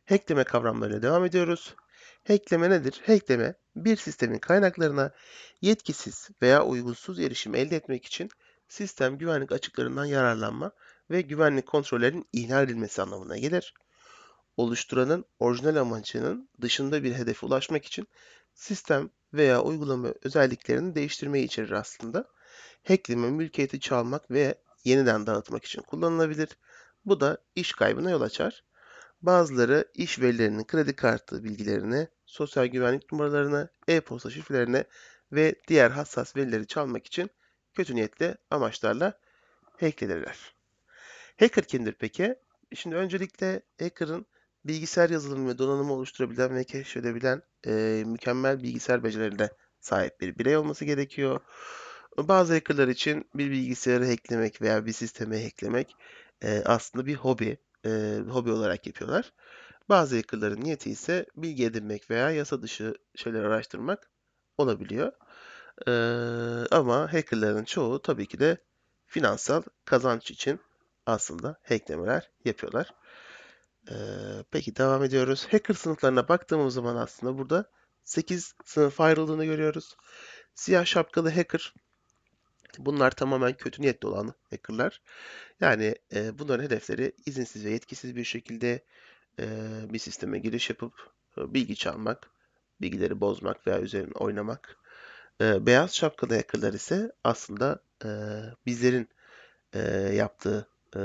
Hackleme kavramlarıyla devam ediyoruz. Hackleme nedir? Hackleme, bir sistemin kaynaklarına yetkisiz veya uygunsuz erişim elde etmek için sistem güvenlik açıklarından yararlanma ve güvenlik kontrollerinin ihlal edilmesi anlamına gelir. Oluşturanın orijinal amacının dışında bir hedefe ulaşmak için sistem veya uygulama özelliklerini değiştirmeyi içerir aslında. Hackleme mülkiyeti çalmak ve yeniden dağıtmak için kullanılabilir. Bu da iş kaybına yol açar. Bazıları iş verilerinin kredi kartı bilgilerini, sosyal güvenlik numaralarını, e-posta şifrelerini ve diğer hassas verileri çalmak için kötü niyetli amaçlarla hacklenirler. Hacker kimdir peki? Şimdi öncelikle hacker'ın bilgisayar yazılımı ve donanımı oluşturabilen ve keşfedebilen mükemmel bilgisayar becerilerine sahip bir birey olması gerekiyor. Bazı hacker'lar için bir bilgisayarı hacklemek veya bir sistemi hacklemek aslında bir hobi olarak yapıyorlar. Bazı hacker'ların niyeti ise bilgi edinmek veya yasa dışı şeyler araştırmak olabiliyor. Ama hacker'ların çoğu tabii ki de finansal kazanç için aslında hacklemeler yapıyorlar. Peki devam ediyoruz. Hacker sınıflarına baktığımız zaman aslında burada 8 sınıf ayrıldığını görüyoruz. Siyah şapkalı hacker, bunlar tamamen kötü niyetli olan hackerlar. Yani bunların hedefleri izinsiz ve yetkisiz bir şekilde bir sisteme giriş yapıp bilgi çalmak, bilgileri bozmak veya üzerine oynamak. Beyaz şapkalı hackerlar ise aslında bizlerin yaptığı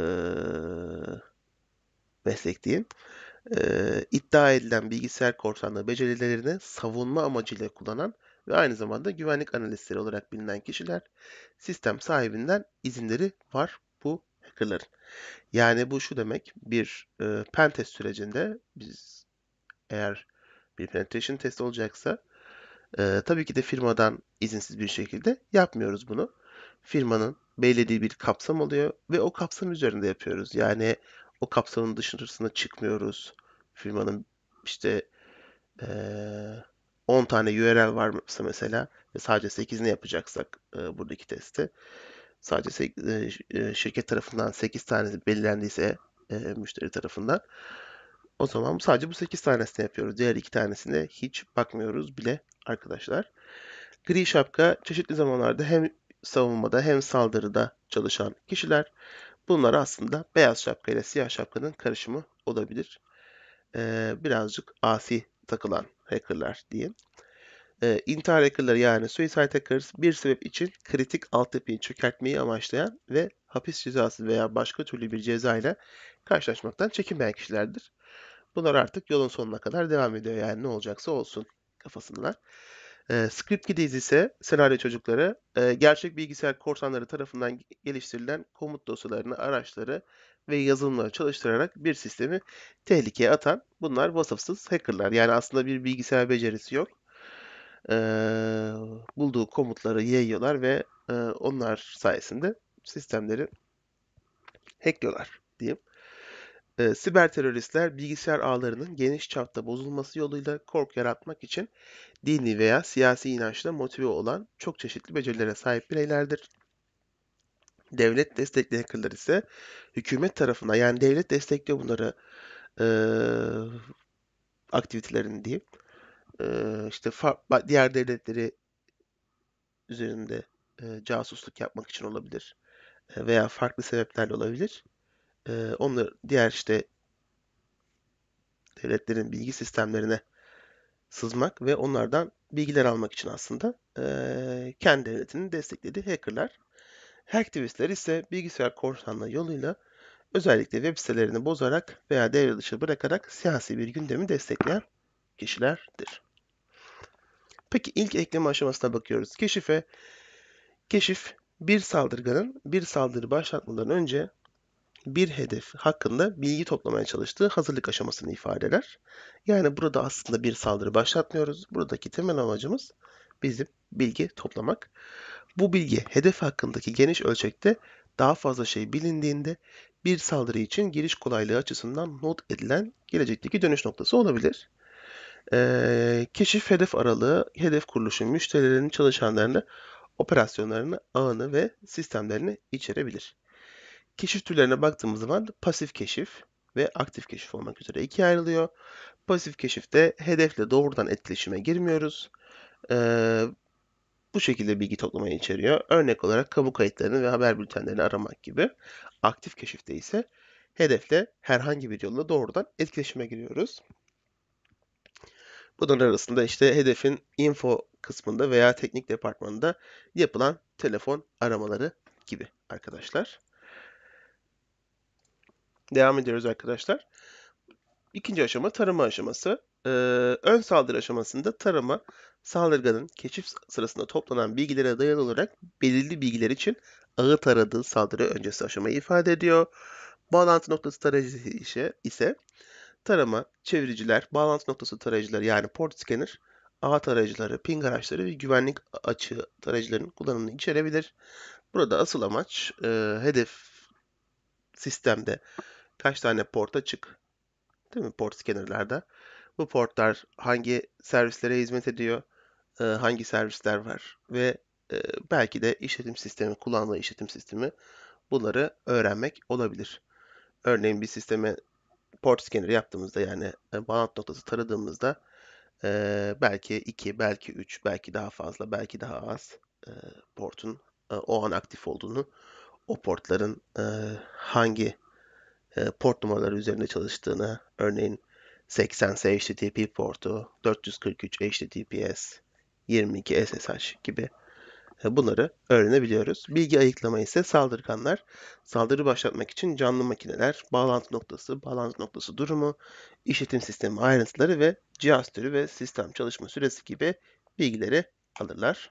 meslek diyeyim. İddia edilen bilgisayar korsanlığı becerilerini savunma amacıyla kullanan ve aynı zamanda güvenlik analistleri olarak bilinen kişiler. Sistem sahibinden izinleri var bu hackerların. Yani bu şu demek, bir pen test sürecinde biz eğer bir penetration test olacaksa tabii ki de firmadan izinsiz bir şekilde yapmıyoruz bunu. Firmanın belirlediği bir kapsam oluyor ve o kapsam üzerinde yapıyoruz. Yani o kapsamın dışarısına çıkmıyoruz. Firmanın işte eee 10 tane URL varsa mesela ve sadece 8'ini yapacaksak buradaki testi sadece şirket tarafından 8 tanesi belirlendiyse müşteri tarafından o zaman sadece bu 8 tanesini yapıyoruz. Diğer 2 tanesine hiç bakmıyoruz bile arkadaşlar. Gri şapka çeşitli zamanlarda hem savunmada hem saldırıda çalışan kişiler. Bunlar aslında beyaz şapka ile siyah şapkanın karışımı olabilir. Birazcık asi takılan hackerlar diyeyim. İntihar hackerları yani suicide hackers bir sebep için kritik altyapıyı çökertmeyi amaçlayan ve hapis cezası veya başka türlü bir ceza ile karşılaşmaktan çekinmeyen kişilerdir. Bunlar artık yolun sonuna kadar devam ediyor yani ne olacaksa olsun kafasındalar. Script Kiddies ise senaryo çocukları gerçek bilgisayar korsanları tarafından geliştirilen komut dosyalarını, araçları ve yazılımları çalıştırarak bir sistemi tehlikeye atan bunlar vasıfsız hackerlar. Yani aslında bir bilgisayar becerisi yok. Bulduğu komutları yayıyorlar ve onlar sayesinde sistemleri hackliyorlar diyeyim. Siber teröristler bilgisayar ağlarının geniş çapta bozulması yoluyla korku yaratmak için dini veya siyasi inançla motive olan çok çeşitli becerilere sahip bireylerdir. Devlet destekli hackerlar ise hükümet tarafından yani devlet destekliyor bunları eee aktivitelerini diyeyim. İşte diğer devletleri üzerinde casusluk yapmak için olabilir veya farklı sebeplerle olabilir. Onlar diğer işte devletlerin bilgi sistemlerine sızmak ve onlardan bilgiler almak için aslında kendi devletinin desteklediği hackerlar. Hacktivistler ise bilgisayar korsanlığı yoluyla özellikle web sitelerini bozarak veya devre dışı bırakarak siyasi bir gündemi destekleyen kişilerdir. Peki ilk ekleme aşamasına bakıyoruz. Keşif bir saldırganın bir saldırı başlatmadan önce bir hedef hakkında bilgi toplamaya çalıştığı hazırlık aşamasını ifade eder. Yani burada aslında bir saldırı başlatmıyoruz. Buradaki temel amacımız bizim bilgi toplamak. Bu bilgi hedef hakkındaki geniş ölçekte daha fazla şey bilindiğinde bir saldırı için giriş kolaylığı açısından not edilen gelecekteki dönüş noktası olabilir. Keşif hedef aralığı, hedef kuruluşu, müşterilerin çalışanlarını, operasyonlarını, ağını ve sistemlerini içerebilir. Keşif türlerine baktığımız zaman pasif keşif, ve aktif keşif olmak üzere ikiye ayrılıyor. Pasif keşifte hedefle doğrudan etkileşime girmiyoruz. Bu şekilde bilgi toplamayı içeriyor. Örnek olarak kamu kayıtlarını ve haber bültenlerini aramak gibi. Aktif keşifte ise hedefle herhangi bir yolla doğrudan etkileşime giriyoruz. Bunların arasında işte hedefin info kısmında veya teknik departmanında yapılan telefon aramaları gibi arkadaşlar. Devam ediyoruz arkadaşlar. İkinci aşama tarama aşaması. Ön saldırı aşamasında tarama, saldırganın keşif sırasında toplanan bilgilere dayalı olarak belirli bilgiler için ağı taradığı saldırı öncesi aşamayı ifade ediyor. Bağlantı noktası tarayıcısı ise tarama, çeviriciler, bağlantı noktası tarayıcıları yani port scanner, ağ tarayıcıları, ping araçları ve güvenlik açığı tarayıcıların kullanımını içerebilir. Burada asıl amaç hedef sistemde kaç tane port açık, değil mi? Port scanner'larda. Bu portlar hangi servislere hizmet ediyor, hangi servisler var ve belki de işletim sistemi, kullandığı işletim sistemi bunları öğrenmek olabilir. Örneğin bir sisteme port scanner yaptığımızda yani bağlantı noktası taradığımızda belki 2, belki 3, belki daha fazla, belki daha az portun o an aktif olduğunu, o portların hangi port numaraları üzerinde çalıştığını, örneğin 80S HTTP portu, 443 HTTPS, 22 SSH gibi bunları öğrenebiliyoruz. Bilgi ayıklama ise saldırganlar saldırı başlatmak için canlı makineler, bağlantı noktası durumu, işletim sistemi ayrıntıları ve cihaz türü ve sistem çalışma süresi gibi bilgileri alırlar.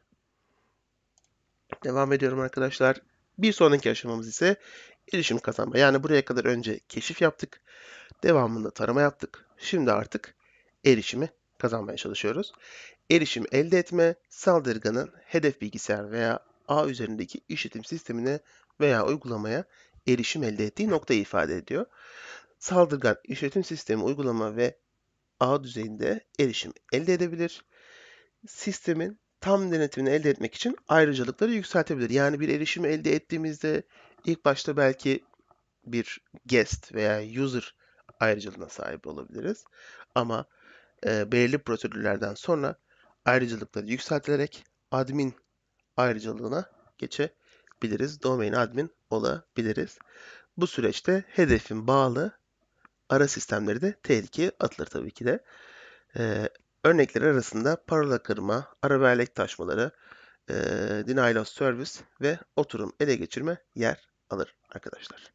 Devam ediyorum arkadaşlar. Bir sonraki aşamamız ise erişim kazanma. Yani buraya kadar önce keşif yaptık. Devamında tarama yaptık. Şimdi artık erişimi kazanmaya çalışıyoruz. Erişim elde etme, saldırganın hedef bilgisayar veya ağ üzerindeki işletim sistemine veya uygulamaya erişim elde ettiği noktayı ifade ediyor. Saldırgan işletim sistemi, uygulama ve ağ düzeyinde erişim elde edebilir. Sistemin tam denetimini elde etmek için ayrıcalıkları yükseltebilir. Yani bir erişimi elde ettiğimizde ilk başta belki bir guest veya user ayrıcalığına sahip olabiliriz. Ama belirli prosedürlerden sonra ayrıcalıkları yükseltilerek admin ayrıcalığına geçebiliriz. Domain admin olabiliriz. Bu süreçte hedefin bağlı ara sistemleri de tehlikeye atılır tabii ki de. Örnekler arasında parola kırma, ara bellek taşmaları, denial of service ve oturum ele geçirme yer alır arkadaşlar.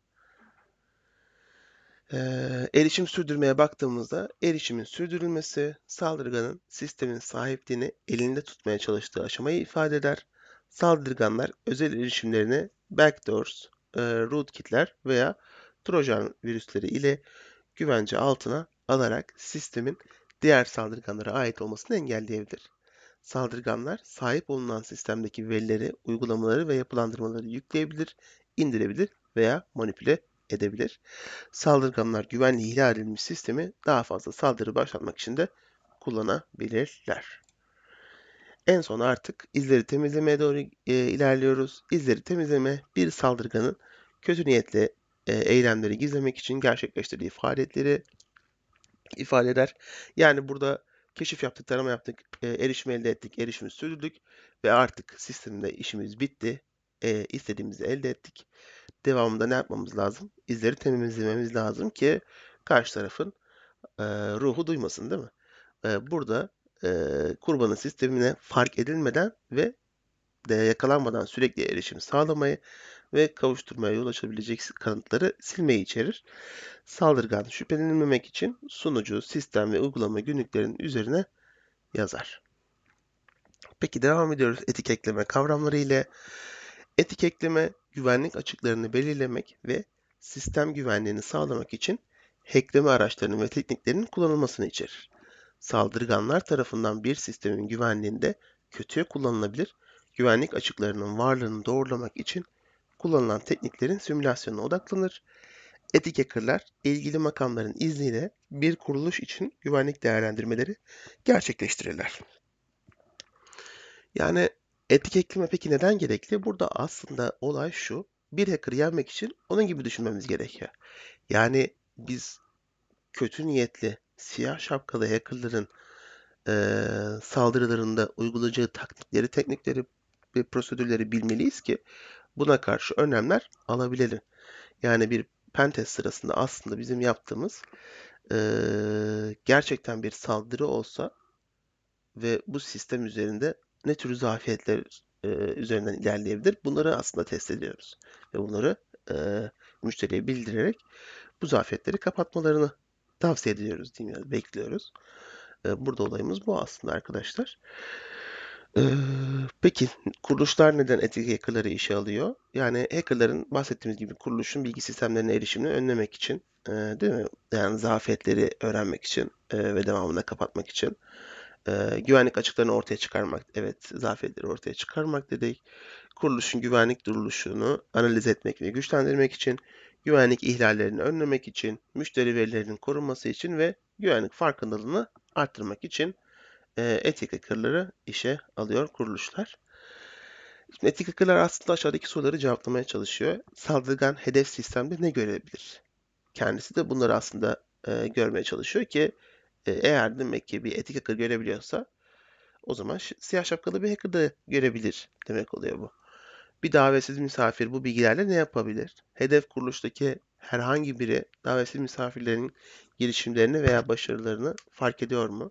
Erişim sürdürmeye baktığımızda erişimin sürdürülmesi saldırganın sistemin sahipliğini elinde tutmaya çalıştığı aşamayı ifade eder. Saldırganlar özel erişimlerini backdoors, rootkitler veya trojan virüsleri ile güvence altına alarak sistemin diğer saldırganlara ait olmasını engelleyebilir. Saldırganlar sahip olunan sistemdeki verileri, uygulamaları ve yapılandırmaları yükleyebilir, indirebilir veya manipüle edebilir. Saldırganlar güvenliği ihlal edilmiş sistemi daha fazla saldırı başlatmak için de kullanabilirler. En son artık izleri temizlemeye doğru ilerliyoruz. İzleri temizleme bir saldırganın kötü niyetle eylemleri gizlemek için gerçekleştirdiği faaliyetleri ifade eder. Yani burada keşif yaptık, tarama yaptık, erişim elde ettik, erişimi sürdürdük ve artık sistemde işimiz bitti. İstediğimizi elde ettik. Devamında ne yapmamız lazım? İzleri temizlememiz lazım ki karşı tarafın ruhu duymasın, değil mi? Burada kurbanın sistemine fark edilmeden ve de yakalanmadan sürekli erişim sağlamayı ve kavuşturmaya yol açabilecek kanıtları silmeyi içerir. Saldırgan şüphelenilmemek için sunucu, sistem ve uygulama günlüklerin üzerine yazar. Peki devam ediyoruz etiketleme kavramları ile. Etiketleme, güvenlik açıklarını belirlemek ve sistem güvenliğini sağlamak için hackleme araçlarının ve tekniklerinin kullanılmasını içerir. Saldırganlar tarafından bir sistemin güvenliğinde kötüye kullanılabilir, güvenlik açıklarının varlığını doğrulamak için kullanılan tekniklerin simülasyonuna odaklanır. Etik hackerlar, ilgili makamların izniyle bir kuruluş için güvenlik değerlendirmeleri gerçekleştirirler. Yani etik ekleme peki neden gerekli? Burada aslında olay şu. Bir hacker'ı yenmek için onun gibi düşünmemiz gerekiyor. Yani biz kötü niyetli, siyah şapkalı hacker'ların saldırılarında uygulayacağı taktikleri, teknikleri ve prosedürleri bilmeliyiz ki buna karşı önlemler alabilelim. Yani bir pentest sırasında aslında bizim yaptığımız gerçekten bir saldırı olsa ve bu sistem üzerinde ne tür zafiyetler üzerinden ilerleyebilir? Bunları aslında test ediyoruz. Ve bunları müşteriye bildirerek bu zafiyetleri kapatmalarını tavsiye ediyoruz diyeyim, yani bekliyoruz. Burada olayımız bu aslında arkadaşlar. Peki kuruluşlar neden etik hacker'ları işe alıyor? Yani hacker'ların bahsettiğimiz gibi kuruluşun bilgi sistemlerine erişimini önlemek için, değil mi? Yani zafiyetleri öğrenmek için ve devamında kapatmak için. Güvenlik açıklarını ortaya çıkarmak, evet, zafiyetleri ortaya çıkarmak dedik. Kuruluşun güvenlik duruluşunu analiz etmek ve güçlendirmek için, güvenlik ihlallerini önlemek için, müşteri verilerinin korunması için ve güvenlik farkındalığını arttırmak için etik hacker'ları işe alıyor kuruluşlar. Şimdi etik hacker'lar aslında aşağıdaki soruları cevaplamaya çalışıyor. Saldırgan hedef sistemde ne görebilir? Kendisi de bunları aslında görmeye çalışıyor ki eğer demek ki bir etik hacker görebiliyorsa o zaman siyah şapkalı bir hacker da görebilir demek oluyor bu. Bir davetsiz misafir bu bilgilerle ne yapabilir? Hedef kuruluştaki herhangi biri davetsiz misafirlerin girişimlerini veya başarılarını fark ediyor mu?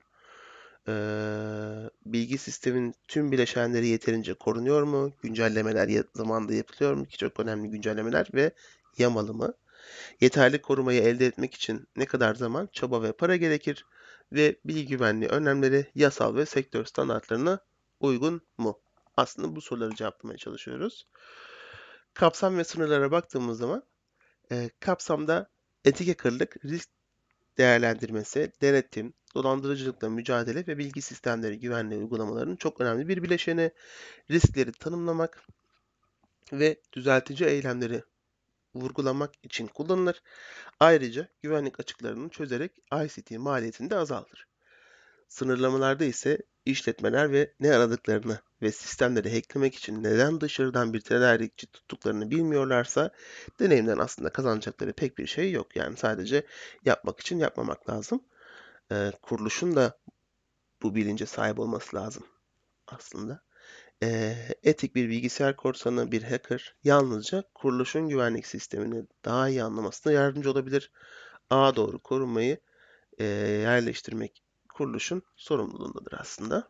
Bilgi sistemin tüm bileşenleri yeterince korunuyor mu? Güncellemeler zamanında yapılıyor mu ki çok önemli güncellemeler ve yamalı mı? Yeterli korumayı elde etmek için ne kadar zaman, çaba ve para gerekir? Ve bilgi güvenliği önlemleri yasal ve sektör standartlarına uygun mu? Aslında bu soruları cevaplamaya çalışıyoruz. Kapsam ve sınırlara baktığımız zaman kapsamda etik hackerlık, risk değerlendirmesi, denetim, dolandırıcılıkla mücadele ve bilgi sistemleri güvenliği uygulamalarının çok önemli bir bileşeni. Riskleri tanımlamak ve düzeltici eylemleri vurgulamak için kullanılır. Ayrıca güvenlik açıklarını çözerek ICT maliyetini de azaltır. Sınırlamalarda ise işletmeler ve ne aradıklarını ve sistemleri hacklemek için neden dışarıdan bir tedarikçi tuttuklarını bilmiyorlarsa deneyimden aslında kazanacakları pek bir şey yok. Yani sadece yapmak için yapmamak lazım. Kuruluşun da bu bilince sahip olması lazım aslında. Etik bir bilgisayar korsanı, bir hacker yalnızca kuruluşun güvenlik sistemini daha iyi anlamasına yardımcı olabilir. Ağa doğru korunmayı yerleştirmek kuruluşun sorumluluğundadır aslında.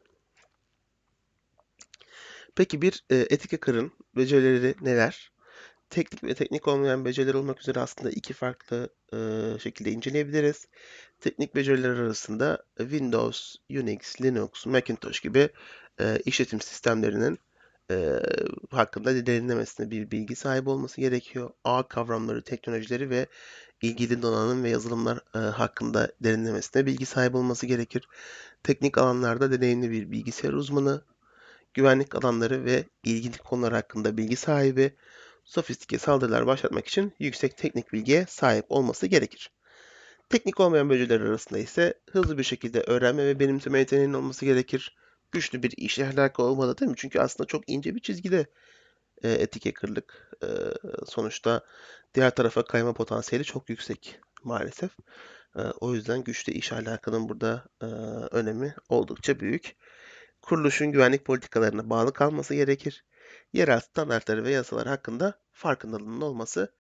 Peki bir etik hacker'ın becerileri neler? Teknik ve teknik olmayan beceriler olmak üzere aslında iki farklı şekilde inceleyebiliriz. Teknik beceriler arasında Windows, Unix, Linux, Macintosh gibi işletim sistemlerinin e, hakkında derinlemesine bir bilgi sahibi olması gerekiyor. Ağ kavramları, teknolojileri ve ilgili donanım ve yazılımlar hakkında derinlemesine bilgi sahibi olması gerekir. Teknik alanlarda deneyimli bir bilgisayar uzmanı, güvenlik alanları ve ilgili konular hakkında bilgi sahibi, sofistike saldırılar başlatmak için yüksek teknik bilgiye sahip olması gerekir. Teknik olmayan beceriler arasında ise hızlı bir şekilde öğrenme ve benimseme yeteneğinin olması gerekir. Güçlü bir iş ahlakı olmalı, değil mi? Çünkü aslında çok ince bir çizgide etik hackerlık. Sonuçta diğer tarafa kayma potansiyeli çok yüksek maalesef. O yüzden güçlü iş ahlakının burada önemi oldukça büyük. Kuruluşun güvenlik politikalarına bağlı kalması gerekir. Yerel standartları ve yasalar hakkında farkındalığının olması